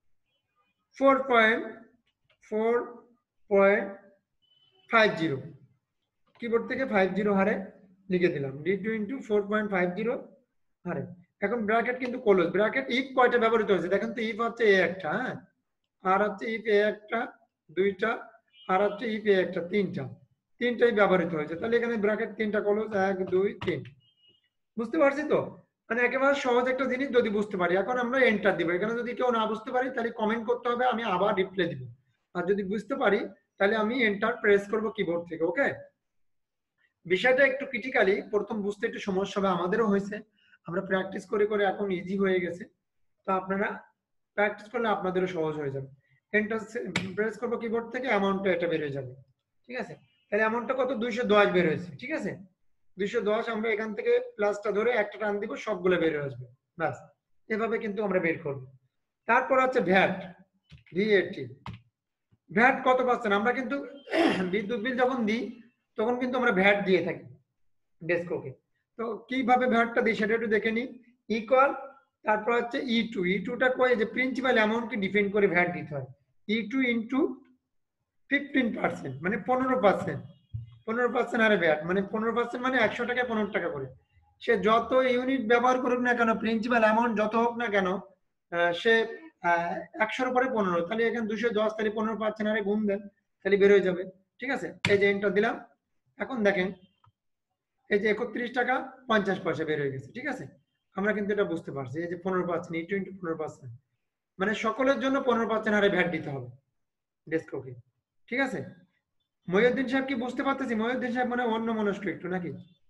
4.50 keyboard থেকে 50 হারে লিখে দিলাম, D2 ইন্টু 4.50 হারে। এখন ব্র্যাকেট কিন্তু ক্লোজ, ব্র্যাকেট ইফ কয়টা ব্যবহৃত হয়েছে দেখেন তো, ইফ হচ্ছে এ একটা, হ্যাঁ, আর হচ্ছে ইফ এ একটা, দুইটা, আর হচ্ছে ইফ এ একটা, তিনটাই ব্যবহৃত হয়েছে, তাহলে এখানে ব্র্যাকেট তিনটা ক্লোজ, 1 2 3, বুঝতে পারছি তো, মানে একেবারে সহজ একটা জিনিস যদি বুঝতে পারি। এখন আমরা এন্টার দিব, এখানে যদি কেউ না বুঝতে পারি তাহলে কমেন্ট করতে হবে, আমি আবার রিপ্লাই দিব, আর যদি বুঝতে পারি তাহলে আমি এন্টার প্রেস করব কিবোর্ড থেকে, ওকে। বিষয়টা একটু ক্রিটিক্যালি, প্রথম বুঝতে একটু সমস্যা হবে, আমাদেরও হয়েছে, আমরা প্র্যাকটিস করে করে এখন ইজি হয়ে গেছে, তো আপনারা প্র্যাকটিস করলে আপনাদেরও সহজ হয়ে যাবে। এন্টার প্রেস করব কিবোর্ড থেকে, অ্যামাউন্টটা এটা বের হয়ে যাবে, ঠিক আছে, তাহলে অ্যামাউন্টটা কত, 210 বের হয়েছে, ঠিক আছে, 210 আমরা এখান থেকে প্লাসটা ধরে একটা টান দিব, সবগুলো বের হয়ে আসবে, ব্যাস, এভাবে কিন্তু আমরা বের করব। তারপর হচ্ছে ভ্যাট, VAT, ভ্যাট কত পাচ্ছেন, আমরা কিন্তু বিদ্যুৎ বিল যখন দিই তখন কিন্তু আমরা ভ্যাট দিয়ে থাকি ডেস্কোকে, তো কিভাবে ভ্যাটটা দিই সেটা একটু দেখে নিই, ইকুয়াল, তারপর হচ্ছে E2টা কয় যে প্রিন্সিপাল অ্যামাউন্টকে ডিপেন্ড করে ভ্যাট দিতে হয়, E2 ইন্টু 15% মানে 15% হারে ভ্যাট, মানে 15% মানে 100 টাকায় 15 টাকা করে, সে যত ইউনিট ব্যবহার করুক না কেন, প্রিন্সিপাল অ্যামাউন্ট যত হোক না কেন, সে 100-র উপরে 15, তাহলে এখানে 210, তাহলে 15% হারে গুণ দেন, তাহলে বের হয়ে যাবে, ঠিক আছে, এই যে এন্টার দিলাম। এখন দেখেন এই যে 31 টাকা 50 পয়সা বের হয়ে গেছে, ঠিক আছে, আমরা কিন্তু এটা বুঝতে পারছি, এই যে 15%, E2 ইন্টু 15%, মানে সকলের জন্য 15% হারে ভ্যাট দিতে হবে ডেস্কোকে, ঠিক আছে। মহিউদ্দিন সাহেব কি বুঝতে পারতেছি, মহিউদ্দিন সাহেব মানে অন্য মনস্ক একটু নাকি,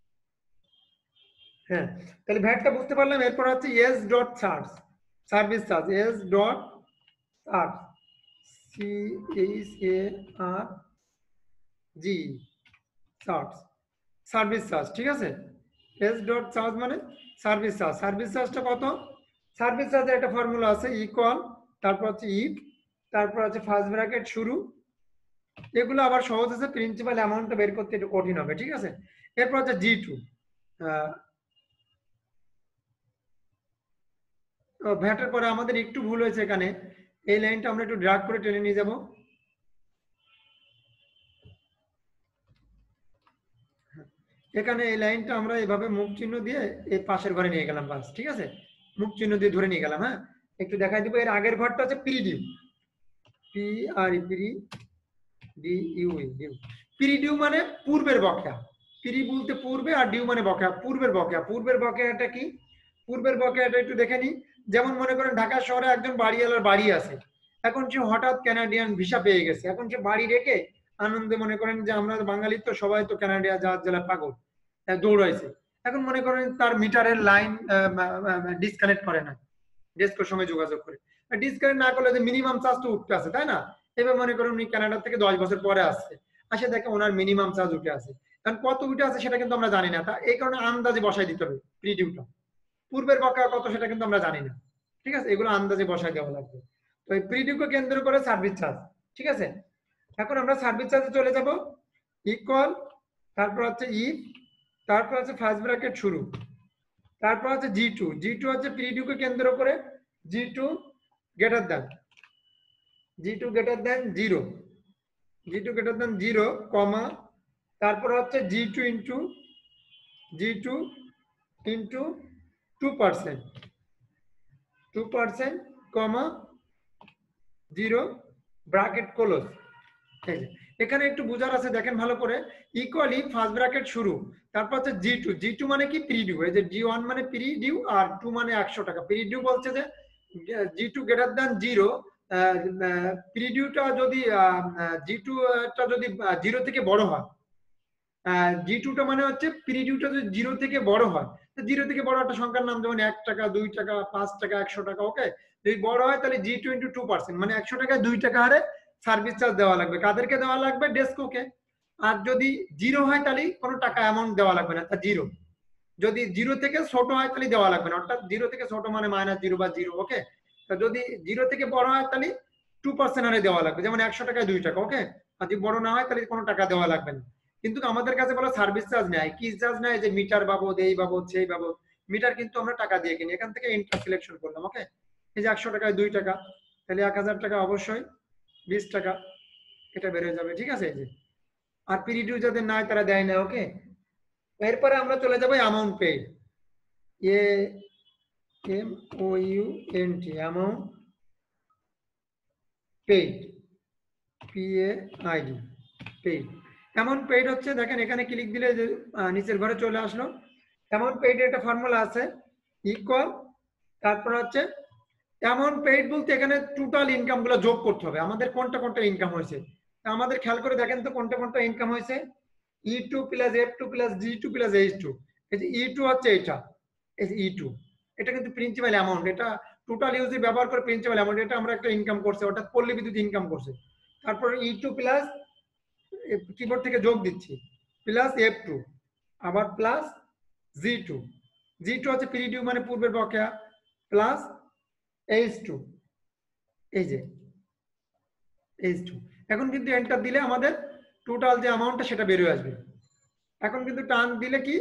হ্যাঁ, তাহলে ভ্যাটটা বুঝতে পারলাম। এরপর হচ্ছে S dot charge, service charge, S dot charge, CHARG, charge, service charge, ঠিক আছে, এস ডট চার্জ মানে সার্ভিস চার্জ, সার্ভিস চার্জটা কত, সার্ভিস চার্জের একটা ফর্মুলা আছে, ইকুয়াল, তারপর হচ্ছে ইফ, তারপর হচ্ছে ফার্স্ট ব্র্যাকেট শুরু, এগুলো আবার সহজ আছে, প্রিন্সিপাল অ্যামাউন্টটা বের করতে একটু কঠিন হবে, ঠিক আছে। এরপর হচ্ছে G2, ভ্যাটের পরে আমাদের একটু ভুল হয়েছে, এখানে এই লাইনটা আমরা একটু ড্রাগ করে টেনে নিয়ে যাব, এখানে এই লাইনটা আমরা এইভাবে মুখ চিহ্ন দিয়ে এই পাশের ঘরে নিয়ে গেলাম, বাস, ঠিক আছে, মুখ চিহ্ন দিয়ে ধরে নিয়ে গেলাম, হ্যাঁ, একটু দেখাই দিব। এর আগের ঘরটা হচ্ছে প্রিডিউ, প্রিডিউ মানে পূর্বের বকেয়া, প্রি বলতে পূর্বে, আর ডিউ মানে বকেয়া, পূর্বের বকেয়া, পূর্বের বকেয়াটা কি, পূর্বের বকেয়াটা একটু দেখে নি। যেমন মনে করেন ঢাকা শহরে একজন বাড়িওয়ালার বাড়ি আছে, এখন সে হঠাৎ কানাডিয়ান ভিসা পেয়ে গেছে, এখন সে বাড়ি রেখে আনন্দে, মনে করেন যে আমরা বাঙালি তো সবাই তো কানাডিয়া যাওয়ার জেলা পাগল, দৌড়াইছে, এখন মনে করেন তার মিটারের লাইন ডিসকানেক্ট করে না, ডেস্কোর সঙ্গে যোগাযোগ করে, ডিসকানেক্ট না করলে যে মিনিমাম চার্জ তো উঠতে আছে, তাই না, এবার মনে করুন উনি কানাডা থেকে 10 বছর পরে আসছে, আসে দেখে ওনার মিনিমাম চার্জ উঠে আছে, কারণ কত উঠে আছে সেটা কিন্তু আমরা জানি না, তা এই কারণে আন্দাজে বসাই দিতে হবে প্রিডিউটা। পূর্বের বকেয়া কত সেটা কিন্তু আমরা জানি না, ঠিক আছে, এগুলো আন্দাজে বসাই দেওয়া লাগবে। তো এই প্রিডিউকে কেন্দ্র করে সার্ভিস চার্জ, ঠিক আছে। এখন আমরা সার্ভিস চার্জে চলে যাব, ইকুয়াল, তারপর হচ্ছে ইফ, তারপর হচ্ছে ফার্স্ট ব্র্যাকেট শুরু, তারপর হচ্ছে জি2, জি2 হচ্ছে প্রিডিউকে কেন্দ্র করে G two greater than, G two greater than 0, G two greater than 0 comma, তারপর হচ্ছে G two into G two into 2%, 2% comma 0 bracket close. এই যে এখানে একটু বোঝার আছে, দেখেন ভালো করে, ইকুয়ালি ফার্স্ট ব্র্যাকেট শুরু, তারপর হচ্ছে জি2, জি2 মানে কি প্রিডিউ, এই যে জি1 মানে প্রিডিউ আর 2 মানে 100 টাকা। প্রিডিউ বলছে যে জি2 গ্রেটার দ্যান 0, প্রিডিউটা যদি জি2 টা যদি 0 থেকে বড় হয়, জি2টা মানে হচ্ছে প্রিডিউটা যদি 0 থেকে বড় হয়, তো 0 থেকে বড় একটা সংখ্যার নাম, যেমন 1 টাকা 2 টাকা 5 টাকা 100 টাকা, ওকে। যদি বড় হয় তাহলে জি2 ইনটু 2%, মানে 100 টাকায় 2 টাকা হারে সার্ভিস চার্জ দেওয়া লাগবে। কাদেরকে দেওয়া লাগবে? ডেস্কোকে। আর যদি 0 হয় তাহলে কোনো টাকা অ্যামাউন্ট দেওয়া লাগবে না, তা 0। যদি 0 থেকে ছোট হয় তাহলে দেওয়া লাগবে না, অর্থাৎ 0 থেকে ছোট মানে -0 বা 0, ওকে। তা যদি 0 থেকে বড় হয় তাহলে 2% হারে দেওয়া লাগবে, যেমন 100 টাকায় 2 টাকা, ওকে। আর যদি বড় না হয় তাহলে কোনো টাকা দেওয়া লাগবে না। কিন্তু আমাদের কাছে বলা সার্ভিস চার্জ নেয়, কি চার্জ নেয়? যে মিটার বাবদ, এই বাবদ, সেই বাবদ। মিটার কিন্তু আমরা টাকা দিয়ে কিনি, এখান থেকে ইন্টার সিলেকশন করলাম, ওকে। এই যে 100 টাকায় 2 টাকা, তাহলে 1000 টাকা অবশ্যই 20 টাকা, এটা বের হয়ে যাবে, ঠিক আছে। এই যে আর পিরিডিউ যাদের নাই তারা দেয় না, ওকে। এরপরে আমরা চলে যাবো amount paid, A M O U N T, amount paid, P A I D, paid. Amount paid হচ্ছে, দেখেন এখানে ক্লিক দিলে যে নিচের ঘরে চলে আসলো। অ্যামাউন্ট পেইড একটা ফর্মুলা আছে, ইকুয়াল, তারপর হচ্ছে অ্যামাউন্ট পেইড বলতে এখানে টোটাল ইনকাম গুলো যোগ করতে হবে, আমাদের কোনটা কোনটা ইনকাম হয়েছে। আমাদের খেয়াল করে দেখেন তো কোনটা কোনটা ইনকাম হয়েছে। E2 plus F2 plus G2 plus H2, এই যে E2 হচ্ছে এটা, এই যে E2, এটা কিন্তু প্রিন্সিপাল অ্যামাউন্ট, এটা টোটাল ইউজে ব্যবহার করে প্রিন্সিপাল অ্যামাউন্ট, এটা আমরা একটা ইনকাম করছে, অর্থাৎ পল্লী বিদ্যুৎ ইনকাম করছে। তারপর E2 প্লাস, কিবোর্ড থেকে যোগ দিচ্ছি, প্লাস F2, আবার প্লাস G2, G2 হচ্ছে প্রিডিউ মানে পূর্বের বকেয়া, প্লাস H2, এই যে H2। এখন কিন্তু এন্টার দিলে আমাদের টোটাল যে অ্যামাউন্টটা সেটা বেরিয়ে আসবে। এখন কিন্তু টান দিলে কি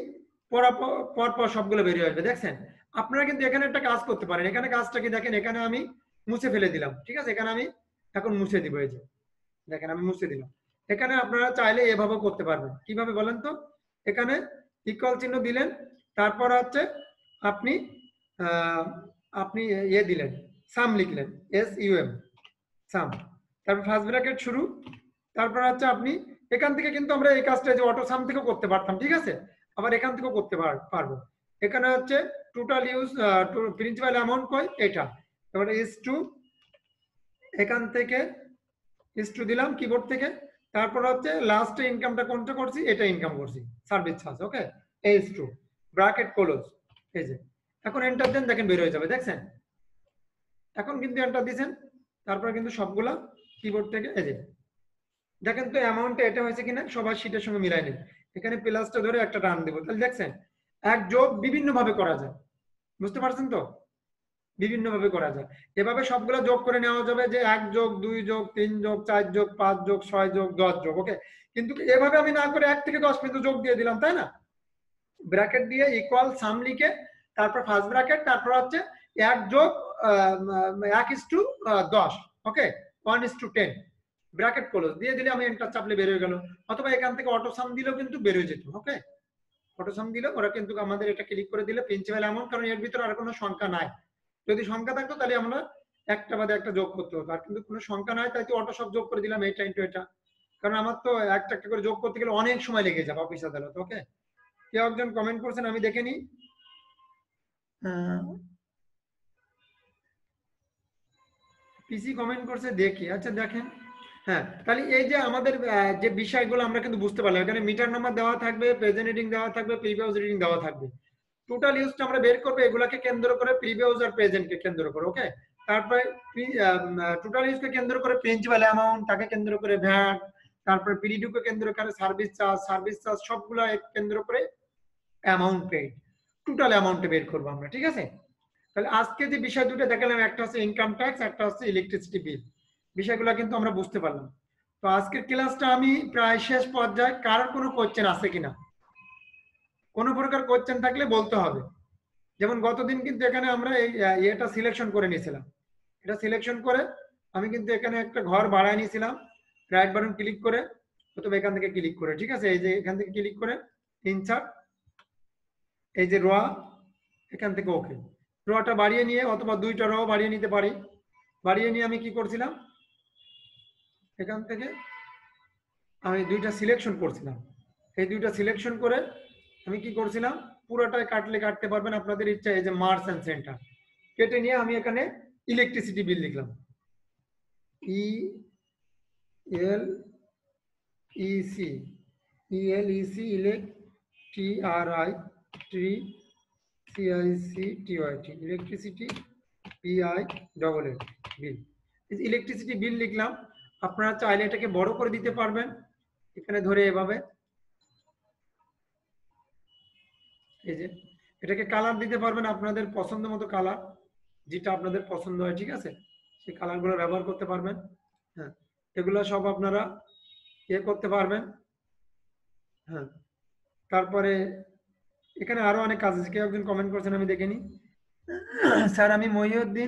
পর সবগুলো বেরিয়ে আসবে, দেখছেন। আপনারা কিন্তু এখানে একটা কাজ করতে পারেন, এখানে কাজটা কি দেখেন, এখানে আমি মুছে ফেলে দিলাম, ঠিক আছে। এখানে আমি এখন মুছে দিব, এই যে দেখেন আমি মুছে দিলাম। এখানে আপনারা চাইলে এভাবে করতে পারবেন, কিভাবে বলেন তো। এখানে ইকুয়াল চিহ্ন দিলেন, তারপর হচ্ছে আপনি আপনি ইয়ে দিলেন, সাম লিখলেন, SUM, সাম, তারপর ফার্স্ট ব্র্যাকেট শুরু, তারপর হচ্ছে আপনি এখান থেকে কিন্তু আমরা এই কাজটা যে অটো সাম থেকেও করতে পারতাম, ঠিক আছে, আবার এখান থেকেও করতে পারবো। এখানে হচ্ছে টোটাল ইউজ প্রিন্সিপাল অ্যামাউন্ট কয় এটা, এবারে ইজ টু, এখান থেকে ইজ টু দিলাম কিবোর্ড থেকে, তারপর হচ্ছে লাস্টে ইনকামটা কোনটা করছি, এটা ইনকাম করছি, service charge, okay. Is to bracket close, এই যে এখন এন্টার দেন, দেখেন বের হয়ে যাবে, দেখছেন। এখন কিন্তু এন্টার দিয়েছেন, তারপর কিন্তু সবগুলা কিবোর্ড থেকে, এই যে দেখেন তো অ্যামাউন্টটা এটা হয়েছে কিনা, সবার শীটের সঙ্গে মিলাই নেন। এখানে প্লাসটা ধরে একটা টান দেবো, তাহলে দেখছেন এক যোগ বিভিন্ন ভাবে করা যায়, বুঝতে পারছেন তো, বিভিন্ন ভাবে করা যায়। এভাবে সবগুলো যোগ করে নেওয়া যাবে, যে 1 যোগ 2 যোগ 3 যোগ 4 যোগ 5 যোগ 6 যোগ 10 যোগ, ওকে। কিন্তু এভাবে আমি না করে 1 থেকে 10 পর্যন্ত যোগ দিয়ে দিলাম, তাই না। ব্র্যাকেট দিয়ে ইকুয়াল সাম লিখে, তারপর ফার্স্ট ব্র্যাকেট, তারপর হচ্ছে 1 যোগ 1:10, ওকে, 1:10, ব্র্যাকেট ক্লোজ দিয়ে দিলে আমি এন্টার চাপলে বের হয়ে গেল। অথবা এখান থেকে অটো সাম দিলেও কিন্তু বের হয়ে যেত, ওকে। অটো সাম দিলে ওরা কিন্তু আমাদের এটা ক্লিক করে দিলে প্রিন্সিপাল অ্যামাউন্ট, কারণ এর ভিতরে আর কোনো সংখ্যা নাই। যদি সংখ্যা থাকতো তাহলে আমরা একটা বাদে একটা যোগ করতে হতো, আর কিন্তু কোনো সংখ্যা নাই, তাই তো অটো সব যোগ করে দিলাম, এটা ইনটু এটা। কারণ আমার তো একটা একটা করে যোগ করতে গেলে অনেক সময় লেগে যাবে অফিস আদালত, ওকে। কেউ একজন কমেন্ট করছেন, আমি দেখে নিই। পিসি কমেন্ট করছে, দেখি, আচ্ছা দেখেন। হ্যাঁ, তাহলে এই যে আমাদের যে বিষয়গুলো আমরা কিন্তু বুঝতে পারলাম, এখানে মিটার নাম্বার দেওয়া থাকবে, প্রেজেন্ট রিডিং দেওয়া থাকবে, প্রিভিয়াস রিডিং দেওয়া থাকবে। টোটাল ইউজটা আমরা বের করবো এগুলাকে কেন্দ্র করে, প্রিভিয়াস আর প্রেজেন্টকে কেন্দ্র করে, ওকে। তারপরে টোটাল ইউজকে কেন্দ্র করে প্রিন্সিপাল অ্যামাউন্ট, তাকে কেন্দ্র করে ভ্যাট, তারপরে পিডিডিউকে কেন্দ্র করে সার্ভিস চার্জ সবগুলো কেন্দ্র করে অ্যামাউন্ট পেইড, টোটাল অ্যামাউন্টে বের করবো আমরা, ঠিক আছে? তাহলে আজকে যে বিষয় দুটো দেখালাম, একটা হচ্ছে ইনকাম ট্যাক্স, একটা হচ্ছে ইলেকট্রিসিটি বিল, বিষয়গুলো কিন্তু আমরা বুঝতে পারলাম। তো আজকের ক্লাসটা আমি প্রায় শেষ পর্যায়ে, কারোর কোনো কোয়েশ্চেন আছে কিনা, কোনো প্রকার কোয়েশ্চেন থাকলে বলতে হবে। যেমন গতদিন কিন্তু এখানে আমরা এই এটা সিলেকশন করে নিয়েছিলাম, এটা সিলেকশন করে আমি কিন্তু এখানে একটা ঘর বাড়ায় নিয়েছিলাম, রাইট বাটন ক্লিক করে অথবা এখান থেকে ক্লিক করে, ঠিক আছে? এই যে এখান থেকে ক্লিক করে ইনসার্ট, এই যে র, এখান থেকে ওকে, রটা বাড়িয়ে নিয়ে অথবা দুইটা র বাড়িয়ে নিতে পারি, বাড়িয়ে নিয়ে আমি কি করছিলাম, এখান থেকে আমি দুইটা সিলেকশন করছিলাম, এই দুইটা সিলেকশন করে আমি কি করছিলাম, পুরোটাই কাটলে কাটতে পারবেন আপনাদের ইচ্ছা। এই যে মার্স এন্ড সেন্টার কেটে নিয়ে আমি এখানে ইলেকট্রিসিটি বিল লিখলাম, E L E C, E L E C electricity P I double L bill, electricity bill লিখলাম। আপনারা চাইলে এটাকে বড় করে দিতে পারবেন, এখানে ধরে এভাবে, এই যে এটাকে কালার দিতে পারবেন আপনাদের পছন্দ মতো কালার, যেটা আপনাদের পছন্দ হয়, ঠিক আছে? সেই কালারগুলো ব্যবহার করতে পারবেন। হ্যাঁ, এগুলো সব আপনারা ইয়ে করতে পারবেন। হ্যাঁ, তারপরে এখানে আরো অনেক কাজ আছে, কেউ একজন কমেন্ট করছেন আমি দেখিনি, স্যার আমি মহিউদ্দিন,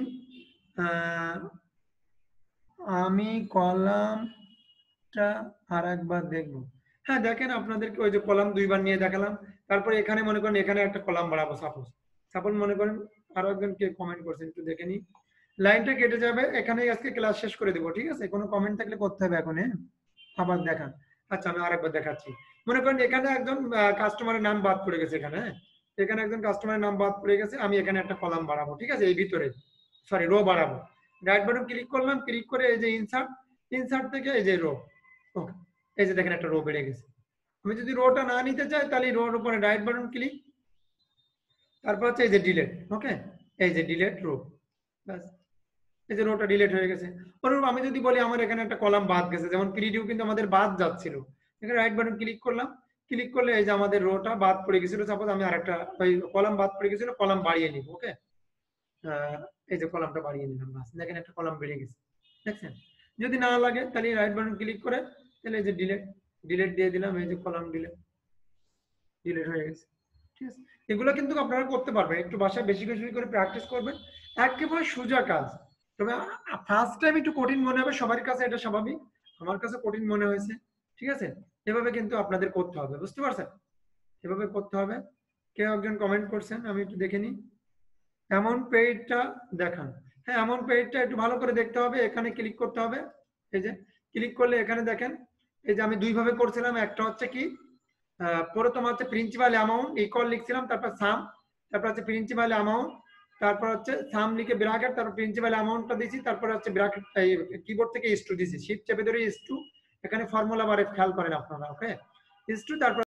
আমি কলামটা আর একবার দেখবো। হ্যাঁ দেখেন, আপনাদেরকে ওই যে কলাম দুইবার নিয়ে দেখালাম, তারপরে এখানে মনে করেন এখানে একটা কলাম বাড়াবো, সাপোজ মনে করেন আরো একজন কে কমেন্ট করছেন, একটু দেখে নি, লাইনটা কেটে যাবে, এখানেই আজকে ক্লাস শেষ করে দেবো, ঠিক আছে? কোনো কমেন্ট থাকলে করতে হবে এখন, হ্যাঁ আবার দেখান। আচ্ছা আমি আরেকবার দেখাচ্ছি, মনে করেন এখানে একজন কাস্টমারের নাম বাদ পড়ে গেছে, এখানে হ্যাঁ, এখানে একজন কাস্টমারের নাম বাদ পড়ে গেছে, আমি এখানে একটা কলাম বাড়াবো, ঠিক আছে? এই ভিতরে সরি রো বাড়াবো, রাইট বাটন ক্লিক করলাম, ক্লিক করে এই যে ইনসার্ট, ইনসার্ট থেকে এই যে রো, ওকে, এই যে দেখেন একটা রো বেড়ে গেছে। আমি যদি রোটা না নিতে চাই তাহলে রোর উপরে রাইট বাটন ক্লিক, তারপর হচ্ছে এই যে ডিলিট, ওকে, এই যে ডিলিট রো, ব্যাস এই যে রোটা ডিলিট হয়ে গেছে। অনুরূপ আমি যদি বলি আমার এখানে একটা কলাম বাদ গেছে, যেমন প্রিডিউ কিন্তু আমাদের বাদ যাচ্ছিল, এখানে রাইট বাটন ক্লিক করলাম, ক্লিক করলে এই যে আমাদের রোটা বাদ পড়ে গেছিল, সাপোজ আমি আরেকটা ওই কলাম বাদ পড়ে গেছিল, কলাম বাড়িয়ে নিব, ওকে, এই যে কলামটা বাড়িয়ে নিলাম, বাস দেখেন একটা কলাম বেড়ে গেছে, দেখছেন? যদি না লাগে তাহলে রাইট বাটন ক্লিক করে তাহলে এই যে ডিলিট, ডিলিট দিয়ে দিলাম, এই যে কলাম ডিলিট, ডিলিট হয়ে গেছে, ঠিক আছে? এগুলো কিন্তু আপনারা করতে পারবেন, একটু বাসায় বেশি বেশি করে প্র্যাকটিস করবেন, একেবারে সোজা কাজ। তবে ফার্স্ট টাইম একটু কঠিন মনে হবে সবার কাছে, এটা স্বাভাবিক, আমার কাছে কঠিন মনে হয়েছে, ঠিক আছে? এভাবে কিন্তু আপনাদের করতে হবে, বুঝতে পারছেন? এভাবে করতে হবে। কেউ একজন কমেন্ট করছেন, আমি একটু দেখে নিই, অ্যামাউন্ট পেইডটা দেখান। হ্যাঁ, অ্যামাউন্ট পেইডটা একটু ভালো করে দেখতে হবে, এখানে ক্লিক করতে হবে, এই যে ক্লিক করলে এখানে দেখেন, এই যে আমি দুইভাবে করছিলাম, একটা হচ্ছে কি প্রথম হচ্ছে প্রিন্সিপাল অ্যামাউন্ট ইকুয়াল লিখছিলাম, তারপর সাম, তারপর হচ্ছে প্রিন্সিপাল অ্যামাউন্ট, তারপর হচ্ছে সাম লিখে ব্র্যাকেট, তারপর প্রিন্সিপাল অ্যামাউন্টটা দিয়েছি, তারপর হচ্ছে ব্র্যাকেট কিবোর্ড থেকে ইস টু দিয়েছি, শিফট চেপে ধরে ইস টু, এখানে ফর্মুলা বারে খেয়াল করেন আপনারা, ওকে, ইস টু, তারপর